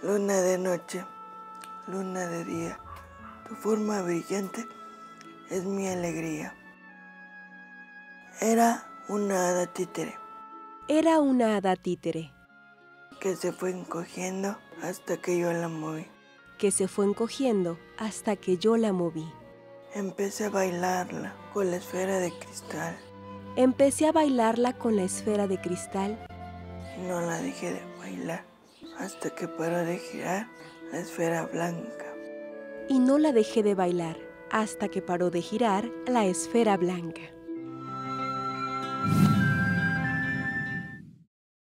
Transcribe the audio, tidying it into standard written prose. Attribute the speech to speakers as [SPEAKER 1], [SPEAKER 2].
[SPEAKER 1] Luna de noche, luna de día, tu forma brillante es mi alegría. Era una hada títere.
[SPEAKER 2] Era una hada títere.
[SPEAKER 1] Que se fue encogiendo hasta que yo la moví.
[SPEAKER 2] Que se fue encogiendo hasta que yo la moví.
[SPEAKER 1] Empecé a bailarla con la esfera de cristal.
[SPEAKER 2] Empecé a bailarla con la esfera de cristal.
[SPEAKER 1] Y no la dejé de bailar hasta que paró de girar la esfera blanca.
[SPEAKER 2] Y no la dejé de bailar hasta que paró de girar la esfera blanca.